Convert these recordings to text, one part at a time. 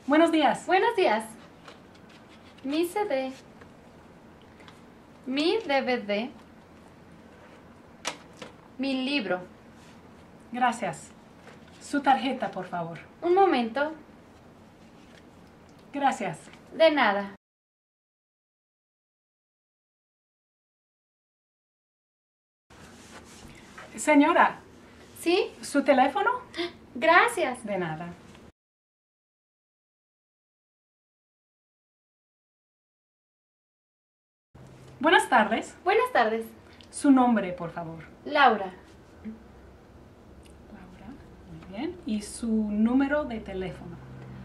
Buenos días. Buenos días. Mi CD. Mi DVD. Mi libro. Gracias. Su tarjeta, por favor. Un momento. Gracias. De nada. Señora, ¿Sí? ¿su teléfono? Gracias. De nada. Buenas tardes. Buenas tardes. Su nombre, por favor. Laura. Laura. Muy bien. Y su número de teléfono.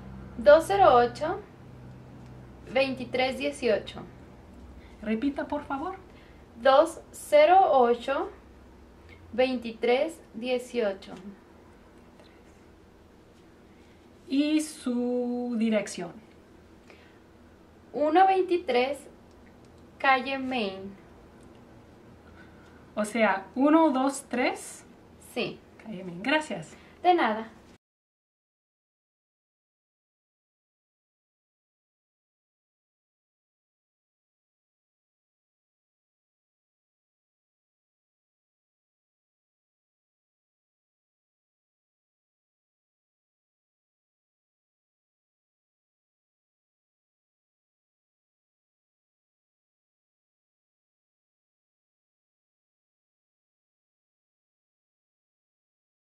208-2318. Repita, por favor. 208-2318. Y su dirección. 123 Calle Main. O sea, 1, 2, 3. Sí. Calle Main. Gracias. De nada.